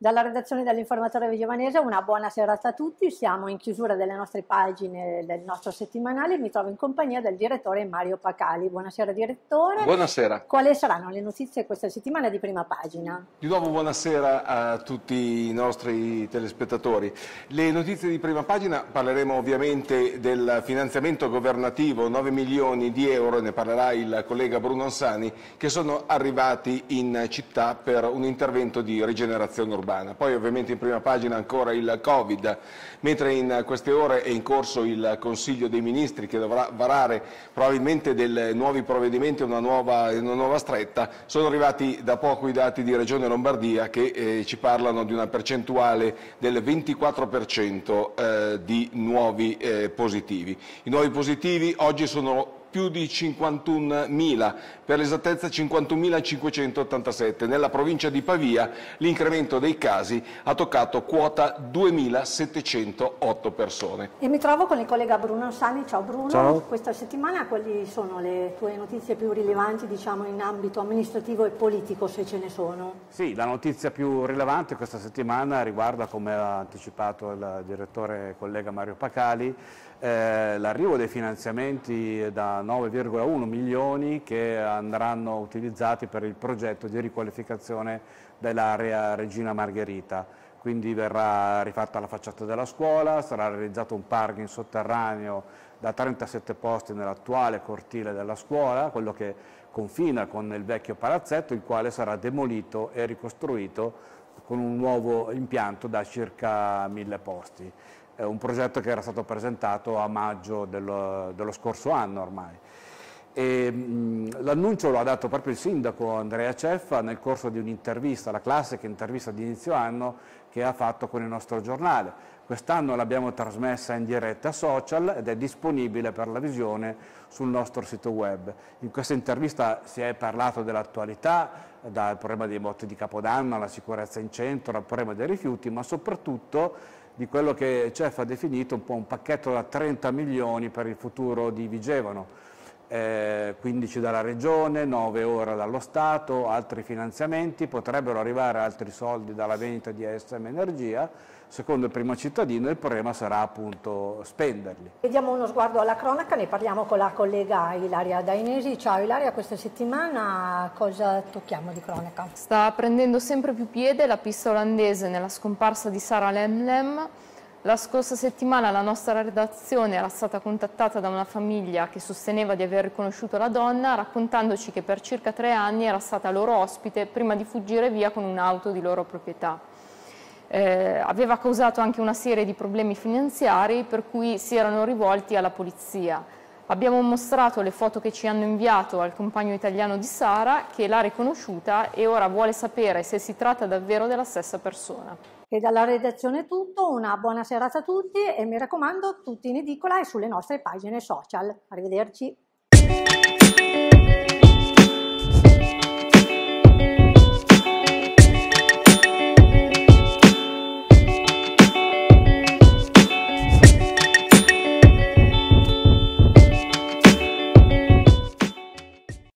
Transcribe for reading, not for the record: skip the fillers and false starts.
Dalla redazione dell'Informatore Vigevanese una buona serata a tutti, siamo in chiusura delle nostre pagine del nostro settimanale, mi trovo in compagnia del direttore Mario Pacali. Buonasera direttore. Buonasera. Quali saranno le notizie questa settimana di prima pagina? Di nuovo buonasera a tutti i nostri telespettatori. Le notizie di prima pagina, parleremo ovviamente del finanziamento governativo, 9 milioni di euro, ne parlerà il collega Bruno Ansani, che sono arrivati in città per un intervento di rigenerazione urbana. Poi ovviamente in prima pagina ancora il Covid, mentre in queste ore è in corso il Consiglio dei Ministri che dovrà varare probabilmente dei nuovi provvedimenti, una nuova stretta. Sono arrivati da poco i dati di Regione Lombardia che ci parlano di una percentuale del 24% di nuovi positivi. I nuovi positivi oggi sono più di 51.000, per l'esattezza 51.587. Nella provincia di Pavia l'incremento dei casi ha toccato quota 2.708 persone. E mi trovo con il collega Bruno Ansani. Ciao Bruno. Ciao. Questa settimana quali sono le tue notizie più rilevanti, diciamo, in ambito amministrativo e politico, se ce ne sono? Sì, la notizia più rilevante questa settimana riguarda, come ha anticipato il direttore collega Mario Pacali, l'arrivo dei finanziamenti da 9,1 milioni che andranno utilizzati per il progetto di riqualificazione dell'area Regina Margherita. Quindi verrà rifatta la facciata della scuola, sarà realizzato un parking sotterraneo da 37 posti nell'attuale cortile della scuola, quello che confina con il vecchio palazzetto, il quale sarà demolito e ricostruito con un nuovo impianto da circa 1000 posti. È un progetto che era stato presentato a maggio dello scorso anno ormai. L'annuncio lo ha dato proprio il sindaco Andrea Ceffa nel corso di un'intervista, la classica intervista di inizio anno che ha fatto con il nostro giornale. Quest'anno l'abbiamo trasmessa in diretta social ed è disponibile per la visione sul nostro sito web. In questa intervista si è parlato dell'attualità, dal problema dei botti di Capodanno alla sicurezza in centro, al problema dei rifiuti, ma soprattutto di quello che CEF ha definito un po' un pacchetto da 30 milioni per il futuro di Vigevano, 15 dalla Regione, 9 ora dallo Stato, altri finanziamenti, potrebbero arrivare altri soldi dalla vendita di ASM Energia. Secondo il primo cittadino il problema sarà appunto spenderli. Vediamo uno sguardo alla cronaca, ne parliamo con la collega Ilaria Dainesi. Ciao Ilaria, questa settimana cosa tocchiamo di cronaca? Sta prendendo sempre più piede la pista olandese nella scomparsa di Sara Lemlem. La scorsa settimana la nostra redazione era stata contattata da una famiglia che sosteneva di aver riconosciuto la donna, raccontandoci che per circa 3 anni era stata loro ospite prima di fuggire via con un'auto di loro proprietà. Aveva causato anche una serie di problemi finanziari per cui si erano rivolti alla polizia. Abbiamo mostrato le foto che ci hanno inviato al compagno italiano di Sara, che l'ha riconosciuta e ora vuole sapere se si tratta davvero della stessa persona. E dalla redazione è tutto, una buona serata a tutti e mi raccomando tutti in edicola e sulle nostre pagine social. Arrivederci.